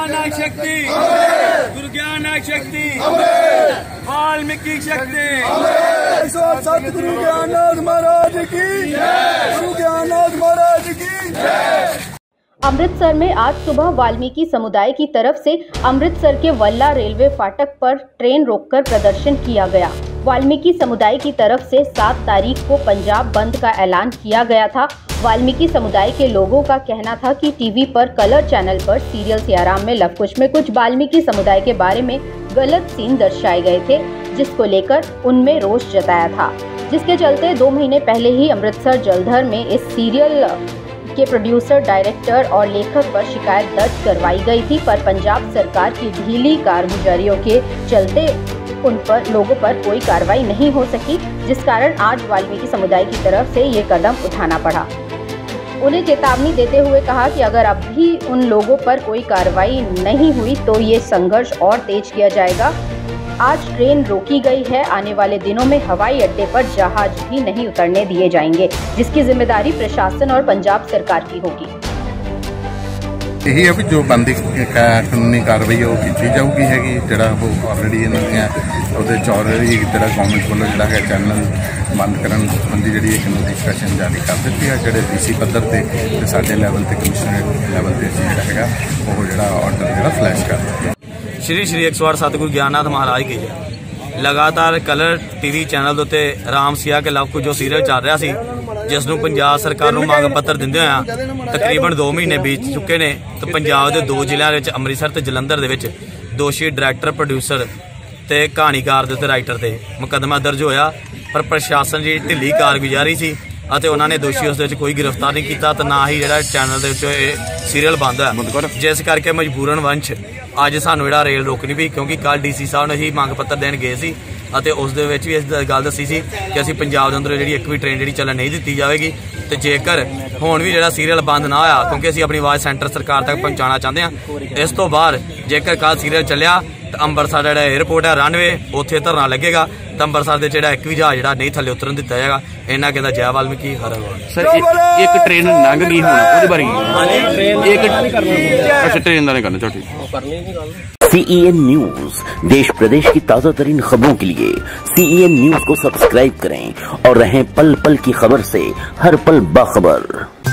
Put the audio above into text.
ज्ञानाक शक्ति, गुरु ज्ञानाक शक्ति, वाल्मीकि शक्ति, सतगुरु ज्ञाननाथ महाराज की, गुरु ज्ञाननाथ महाराज की। अमृतसर में आज सुबह वाल्मीकि समुदाय की तरफ से अमृतसर के वल्ला रेलवे फाटक पर ट्रेन रोककर प्रदर्शन किया गया। वाल्मीकि समुदाय की तरफ से 7 तारीख को पंजाब बंद का ऐलान किया गया था। वाल्मीकि समुदाय के लोगों का कहना था कि टीवी पर कलर चैनल पर सीरियल सियाराम में लव कुश में कुछ वाल्मीकि समुदाय के बारे में गलत सीन दर्शाए गए थे, जिसको लेकर उनमें रोष जताया था। जिसके चलते 2 महीने पहले ही अमृतसर जलंधर में इस सीरियल के प्रोड्यूसर, डायरेक्टर और लेखक पर शिकायत दर्ज करवाई गई थी, पर पंजाब सरकार की ढीली कारगुजारियों के चलते उन पर लोगों पर कोई कार्रवाई नहीं हो सकी, जिस कारण आज वाल्मीकि समुदाय की तरफ से ये कदम उठाना पड़ा। उन्हें चेतावनी देते हुए कहा कि अगर अब भी उन लोगों पर कोई कार्रवाई नहीं हुई तो ये संघर्ष और तेज किया जाएगा। आज ट्रेन रोकी गई है, आने वाले दिनों में हवाई अड्डे पर जहाज भी नहीं उतरने दिए जाएंगे, जिसकी जिम्मेदारी प्रशासन और पंजाब सरकार की होगी। यही है भी जो बनती कानूनी कार्रवाई की जाऊगी हैगी, जोड़ा वो ऑलरेडी ऑलरेडी गवर्नमेंट वालों जोड़ा है चैनल बंद करने संबंधी जी एक नोटिफिकेशन जारी कर दी है। जोड़े DC पद्धर से साडे लैवल से कमिश्नर लैवल से जोड़ा है वो जोड़ा ऑर्डर जोड़ा फ्लैश कर दिया। श्री श्री 108 सतगुरु ज्ञाननाथ महाराज की जय। लगातार कलर टीवी चैनल उत्ते राम सिया के लव कुश जो सीरियल चल रहा सी, जिसनूं पंजाब सरकार नूं मंग पत्र दिंदे होया तकरीबन 2 महीने बीत चुके ने, तो पंजाब के 2 जिलों में अमृतसर ते जलंधर दे विच दोषी डायरैक्टर, प्रोड्यूसर ते कहानीकार दे राइटर ते मुकदमा दर्ज होया, पर प्रशासन की ढिली कारगुजारी सी ਅਤੇ ਉਹਨਾਂ ਨੇ ਦੋਸ਼ੀ ਉਸ ਦੇ ਵਿੱਚ ਕੋਈ ਗ੍ਰਿਫਤਾਰ ਨਹੀਂ ਕੀਤਾ ਤੇ ਨਾ ਹੀ ਜਿਹੜਾ ਚੈਨਲ ਦੇ ਵਿੱਚ ਇਹ ਸੀਰੀਅਲ ਬੰਦ ਹੋਇਆ, ਜਿਸ ਕਰਕੇ ਮਜਬੂਰਨ ਵੰਸ਼ ਅੱਜ ਸਾਨੂੰ ਜਿਹੜਾ ਰੇਲ ਰੋਕਣੀ ਪਈ, ਕਿਉਂਕਿ ਕੱਲ DC ਸਾਹਿਬ ਨੇ ਅਸੀਂ ਮੰਗ ਪੱਤਰ ਦੇਣ ਗਏ ਸੀ ਅਤੇ ਉਸ ਦੇ ਵਿੱਚ ਵੀ ਇਸ ਗੱਲ ਦੱਸੀ ਸੀ ਕਿ ਅਸੀਂ ਪੰਜਾਬ ਦੇ ਅੰਦਰ ਜਿਹੜੀ ਇੱਕ ਵੀ ਟ੍ਰੇਨ ਜਿਹੜੀ ਚੱਲਣ ਨਹੀਂ ਦਿੱਤੀ ਜਾਵੇਗੀ, ਤੇ ਜੇਕਰ ਹੁਣ ਵੀ ਜਿਹੜਾ ਸੀਰੀਅਲ ਬੰਦ ਨਾ ਹੋਇਆ, ਕਿਉਂਕਿ ਅਸੀਂ ਆਪਣੀ ਆਵਾਜ਼ ਸੈਂਟਰ ਸਰਕਾਰ ਤੱਕ ਪਹੁੰਚਾਉਣਾ ਚਾਹੁੰਦੇ ਹਾਂ, ਇਸ ਤੋਂ ਬਾਅਦ ਜੇਕਰ ਕੱਲ ਸੀਰੀਅਲ ਚੱਲਿਆ तो अंबरसर जो एयरपोर्ट है रनवे उत्थे धरना लगेगा, तो अंबरसर के जो एक भी जहाज जो नहीं थले उतरन दिता जाएगा। इन्ना कहता जय वाल्मीकि हर सर एक ट्रेन लंघ गई होना बारे अच्छा ट्रेन का नहीं करना चाहिए। CEN न्यूज देश प्रदेश की ताजा तरीन खबरों के लिए CEN न्यूज को सब्सक्राइब करें और रहें पल पल की खबर से हर पल बाखबर।